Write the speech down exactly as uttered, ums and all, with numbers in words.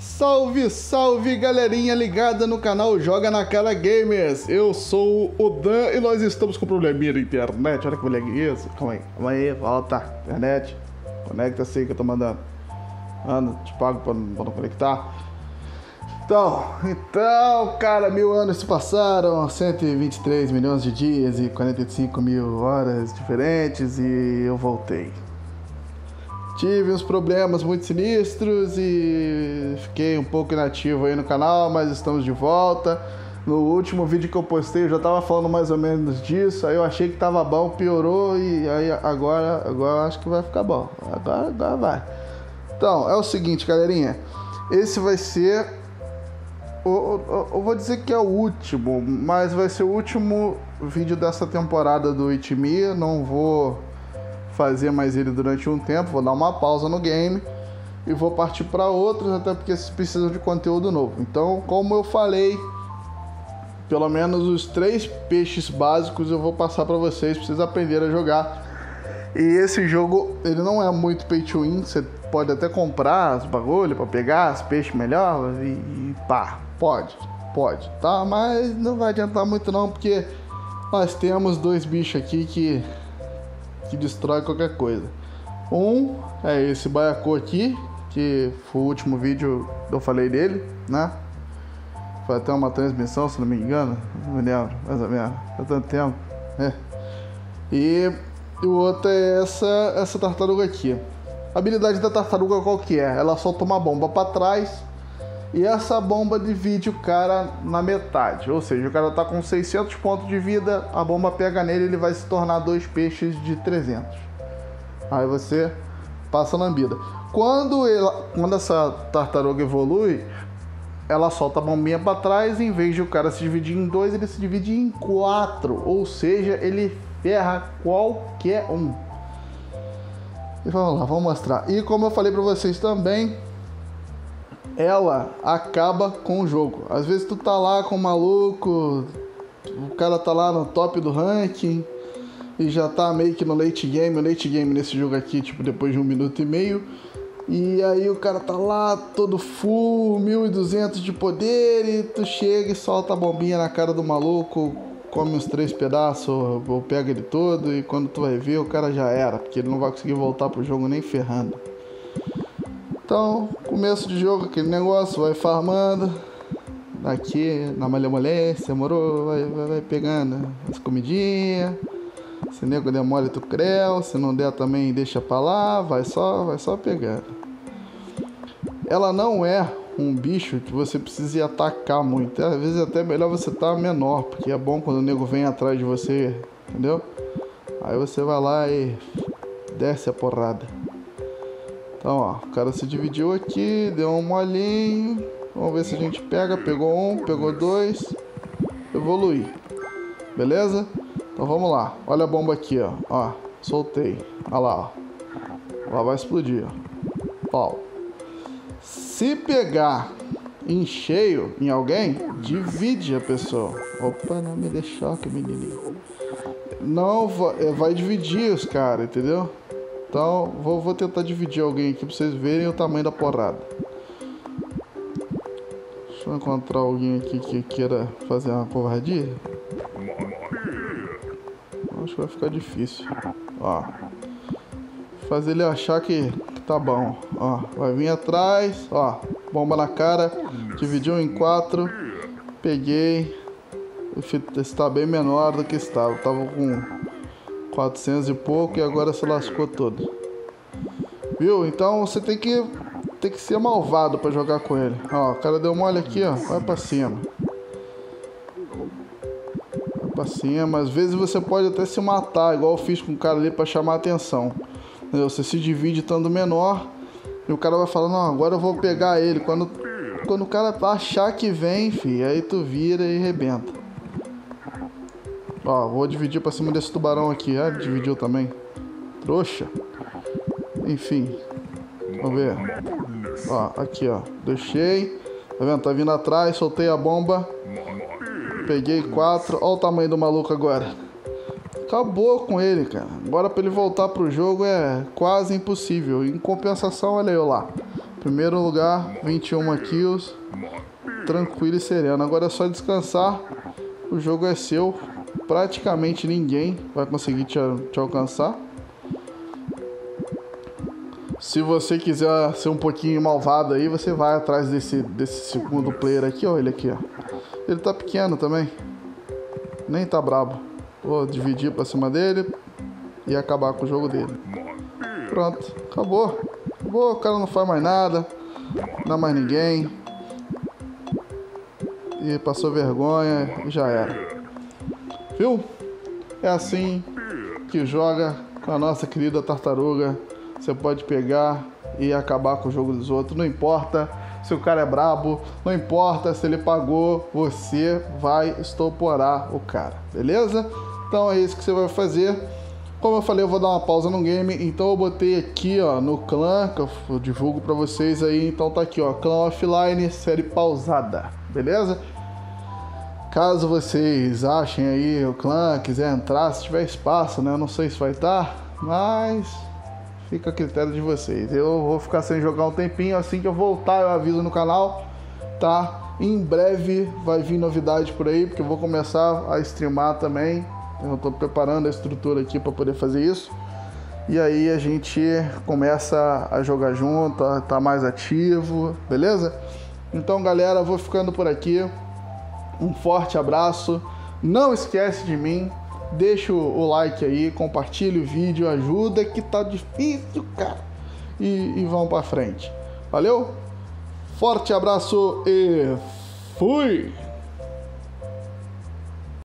Salve, salve galerinha ligada no canal Joga na Cara Gamers. Eu sou o Dan e nós estamos com probleminha na internet. Olha que moleque isso. Calma aí, calma aí, volta. Internet, conecta-se aí que eu tô mandando. Anda, te pago pra, pra não conectar. Então, então, cara, mil anos se passaram, cento e vinte e três milhões de dias e quarenta e cinco mil horas diferentes e eu voltei. Tive uns problemas muito sinistros e fiquei um pouco inativo aí no canal, mas estamos de volta. No último vídeo que eu postei eu já tava falando mais ou menos disso, aí eu achei que tava bom, piorou e aí agora, agora eu acho que vai ficar bom. Agora, agora vai. Então, é o seguinte, galerinha, esse vai ser, eu, eu, eu vou dizer que é o último, mas vai ser o último vídeo dessa temporada do It Me. Não vou fazer mais ele durante um tempo, vou dar uma pausa no game e vou partir para outros, até porque vocês precisam de conteúdo novo. Então, como eu falei, pelo menos os três peixes básicos eu vou passar para vocês, pra vocês aprenderem a jogar. E esse jogo, ele não é muito pay to win, você pode até comprar os bagulho para pegar os peixes melhor e, e pá, pode, pode, tá? Mas não vai adiantar muito não, porque nós temos dois bichos aqui que que destrói qualquer coisa. Um é esse baiacu aqui, que foi o último vídeo que eu falei dele, né? Foi até uma transmissão, se não me engano, não me lembro, mais ou menos, faz tanto tempo, né? E, e o outro é essa, essa tartaruga aqui. A habilidade da tartaruga qual que é? Ela solta uma bomba para trás e essa bomba divide o cara na metade, ou seja, o cara tá com seiscentos pontos de vida, a bomba pega nele e ele vai se tornar dois peixes de trezentos. Aí você passa a lambida. Quando, ela, quando essa tartaruga evolui, ela solta a bombinha para trás e em vez de o cara se dividir em dois, ele se divide em quatro, ou seja, ele ferra qualquer um. E vamos lá, vamos mostrar. E como eu falei para vocês também, ela acaba com o jogo. Às vezes tu tá lá com o maluco, o cara tá lá no top do ranking e já tá meio que no late game. O late game nesse jogo aqui, tipo, depois de um minuto e meio. E aí o cara tá lá todo full, mil e duzentos de poder, e tu chega e solta a bombinha na cara do maluco, come uns três pedaços ou pega ele todo, e quando tu vai ver o cara já era, porque ele não vai conseguir voltar pro jogo nem ferrando. Então, começo de jogo, aquele negócio, vai farmando, aqui na malemolência, morou, vai, vai, vai pegando as comidinhas, se nego der mole tu creu, se não der também deixa pra lá, vai só, vai só pegando. Ela não é um bicho que você precisa atacar muito, às vezes até melhor você estar menor, porque é bom quando o nego vem atrás de você, entendeu? Aí você vai lá e desce a porrada. Então, ó, o cara se dividiu aqui, deu um molinho. Vamos ver se a gente pega. Pegou um, pegou dois. Evoluir. Beleza? Então vamos lá. Olha a bomba aqui, ó. Ó, soltei. Olha lá, ó. Ela vai explodir, ó. Pau. Se pegar em cheio em alguém, divide a pessoa. Opa, não me dê choque, menininho. Não, vai, vai dividir os caras, entendeu? Então, vou, vou tentar dividir alguém aqui pra vocês verem o tamanho da porrada. Deixa eu encontrar alguém aqui que queira fazer uma covardia. Acho que vai ficar difícil. Ó. Fazer ele achar que, que tá bom. Ó, vai vir atrás. Ó, bomba na cara. Dividiu em quatro. Peguei. Está bem menor do que estava. Tava com quatrocentos e pouco e agora se lascou todo. Viu? Então você tem que tem que ser malvado pra jogar com ele. Ó, o cara deu mole aqui, ó. Vai pra cima. Vai pra cima. Às vezes você pode até se matar, igual eu fiz com o cara ali pra chamar a atenção. Entendeu? Você se divide estando menor e o cara vai falar, não, agora eu vou pegar ele. Quando, quando o cara achar que vem, filho, aí tu vira e arrebenta. Ó, vou dividir pra cima desse tubarão aqui. Ah, ele dividiu também. Trouxa. Enfim. Vamos ver. Ó, aqui, ó. Deixei. Tá vendo? Tá vindo atrás. Soltei a bomba. Peguei quatro. Ó o tamanho do maluco agora. Acabou com ele, cara. Agora pra ele voltar pro jogo é quase impossível. Em compensação, olha eu lá. Primeiro lugar, vinte e uma kills. Tranquilo e sereno. Agora é só descansar. O jogo é seu. Praticamente ninguém vai conseguir te, te alcançar. Se você quiser ser um pouquinho malvado aí, você vai atrás desse, desse segundo player aqui, ó. Ele aqui, ó. Ele tá pequeno também. Nem tá brabo. Vou dividir pra cima dele e acabar com o jogo dele. Pronto, acabou. Acabou, o cara não faz mais nada. Não dá mais ninguém. E passou vergonha e já era. Viu? É assim que joga com a nossa querida tartaruga. Você pode pegar e acabar com o jogo dos outros. Não importa se o cara é brabo. Não importa se ele pagou. Você vai estoporar o cara. Beleza? Então é isso que você vai fazer. Como eu falei, eu vou dar uma pausa no game. Então eu botei aqui, ó, no clã, que eu divulgo pra vocês aí. Então tá aqui, ó, clã offline, série pausada. Beleza? Caso vocês achem aí o clã, quiser entrar, se tiver espaço, né? Eu não sei se vai estar, mas fica a critério de vocês. Eu vou ficar sem jogar um tempinho. Assim que eu voltar, eu aviso no canal, tá? Em breve vai vir novidade por aí, porque eu vou começar a streamar também. Eu tô preparando a estrutura aqui para poder fazer isso. E aí a gente começa a jogar junto, a tá mais ativo, beleza? Então, galera, vou ficando por aqui. Um forte abraço. Não esquece de mim. Deixa o like aí, compartilha o vídeo, ajuda que tá difícil, cara. E, e vamos pra frente. Valeu? Forte abraço e fui!